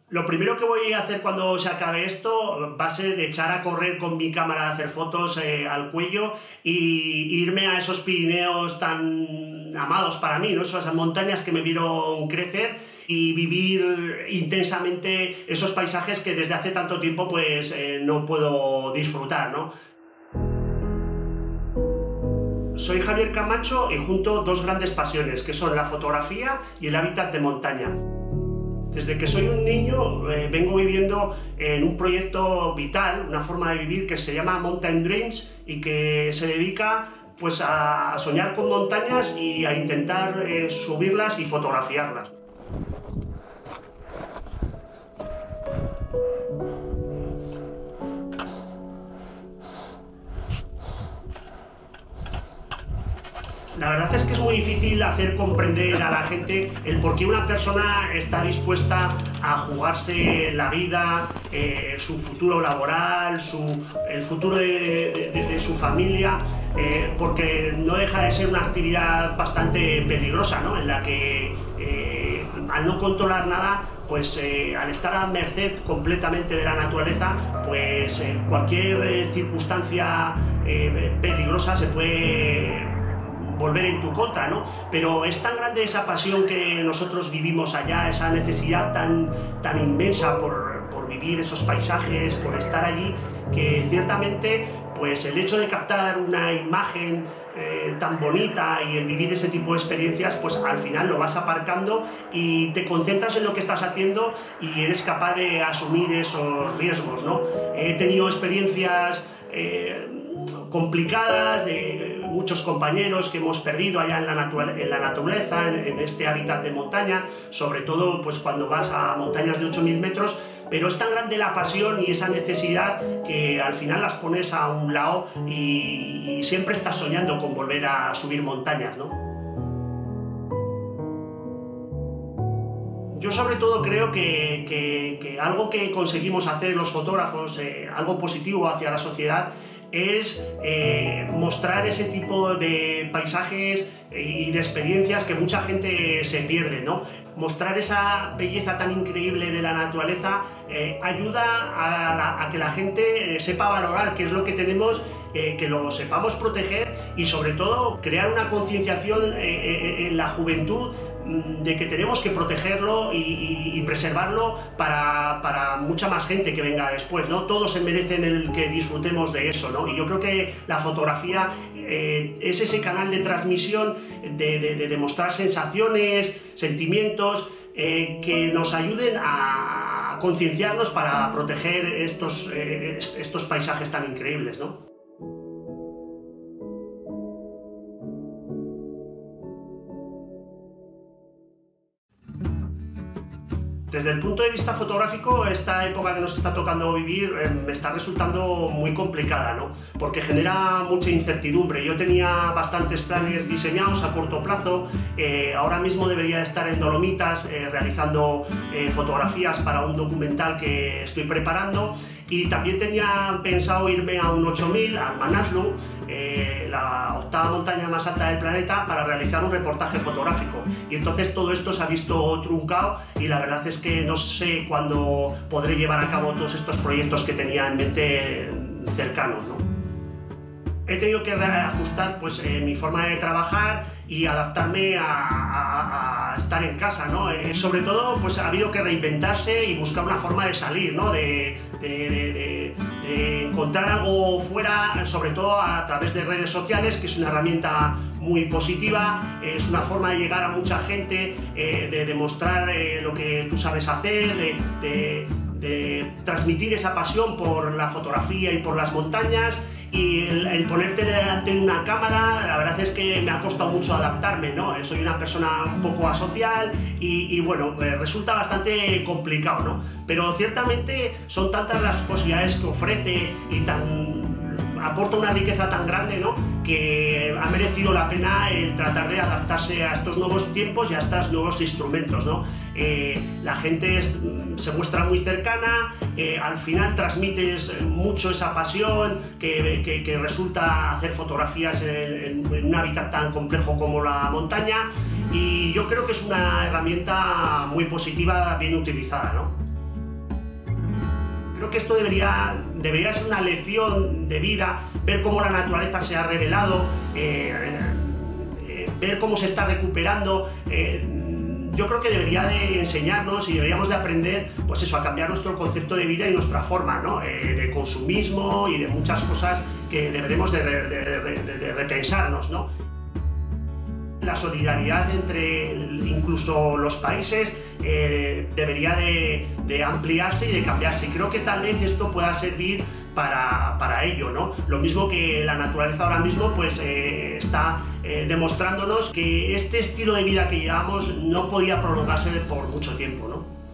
Lo primero que voy a hacer cuando se acabe esto va a ser echar a correr con mi cámara de hacer fotos al cuello y irme a esos Pirineos tan amados para mí, ¿no? Esas montañas que me vieron crecer y vivir intensamente esos paisajes que desde hace tanto tiempo pues no puedo disfrutar, ¿no? Soy Javier Camacho y junto dos grandes pasiones, que son la fotografía y el hábitat de montaña. Desde que soy un niño vengo viviendo en un proyecto vital, una forma de vivir que se llama Mountain Dreams y que se dedica pues, a soñar con montañas y a intentar subirlas y fotografiarlas. La verdad es que es muy difícil hacer comprender a la gente el por qué una persona está dispuesta a jugarse la vida, su futuro laboral, el futuro de su familia, porque no deja de ser una actividad bastante peligrosa, ¿no? En la que al no controlar nada, pues al estar a merced completamente de la naturaleza, pues cualquier circunstancia peligrosa se puede volver en tu contra, ¿no? Pero es tan grande esa pasión que nosotros vivimos allá, esa necesidad tan inmensa por vivir esos paisajes, por estar allí, que ciertamente pues el hecho de captar una imagen tan bonita y el vivir ese tipo de experiencias, pues al final lo vas aparcando y te concentras en lo que estás haciendo y eres capaz de asumir esos riesgos, ¿no? He tenido experiencias complicadas de muchos compañeros que hemos perdido allá en la naturaleza, en este hábitat de montaña, sobre todo pues cuando vas a montañas de 8000 metros, pero es tan grande la pasión y esa necesidad que al final las pones a un lado y siempre estás soñando con volver a subir montañas, ¿no? Yo sobre todo creo que algo que conseguimos hacer los fotógrafos, algo positivo hacia la sociedad, es mostrar ese tipo de paisajes y de experiencias que mucha gente se pierde, ¿no? Mostrar esa belleza tan increíble de la naturaleza ayuda a que la gente sepa valorar qué es lo que tenemos, que lo sepamos proteger y sobre todo crear una concienciación en la juventud de que tenemos que protegerlo y preservarlo para mucha más gente que venga después, ¿no? Todos se merecen el que disfrutemos de eso, ¿no? Y yo creo que la fotografía es ese canal de transmisión, de demostrar sensaciones, sentimientos que nos ayuden a concienciarnos para proteger estos paisajes tan increíbles, ¿no? Desde el punto de vista fotográfico, esta época que nos está tocando vivir me está resultando muy complicada, ¿no? Porque genera mucha incertidumbre. Yo tenía bastantes planes diseñados a corto plazo, ahora mismo debería estar en Dolomitas realizando fotografías para un documental que estoy preparando y también tenía pensado irme a un 8000, a Manaslu, la octava montaña más alta del planeta, para realizar un reportaje fotográfico. Y entonces todo esto se ha visto truncado y la verdad es que no sé cuándo podré llevar a cabo todos estos proyectos que tenía en mente cercanos, ¿no? He tenido que reajustar pues, mi forma de trabajar y adaptarme a estar en casa, ¿no? Sobre todo pues, ha habido que reinventarse y buscar una forma de salir, ¿no? De encontrar algo fuera, sobre todo a través de redes sociales, que es una herramienta muy positiva, es una forma de llegar a mucha gente, de demostrar lo que tú sabes hacer, de transmitir esa pasión por la fotografía y por las montañas. Y el ponerte delante de una cámara, la verdad es que me ha costado mucho adaptarme, ¿no? Soy una persona un poco asocial y bueno, resulta bastante complicado, ¿no? Pero ciertamente son tantas las posibilidades que ofrece y aporta una riqueza tan grande, ¿no? Que ha merecido la pena el tratar de adaptarse a estos nuevos tiempos y a estos nuevos instrumentos, ¿no? La gente se muestra muy cercana, al final transmites mucho esa pasión que resulta hacer fotografías en un hábitat tan complejo como la montaña, y yo creo que es una herramienta muy positiva, bien utilizada, ¿no? Creo que esto debería ser una lección de vida, ver cómo la naturaleza se ha revelado, ver cómo se está recuperando. Yo creo que debería de enseñarnos y deberíamos de aprender, pues eso, a cambiar nuestro concepto de vida y nuestra forma, ¿no? De consumismo y de muchas cosas que deberemos de repensarnos, ¿no? La solidaridad entre incluso los países debería de ampliarse y de cambiarse, y creo que tal vez esto pueda servir para ello, ¿no? Lo mismo que la naturaleza ahora mismo pues está demostrándonos que este estilo de vida que llevamos no podía prolongarse por mucho tiempo, ¿no?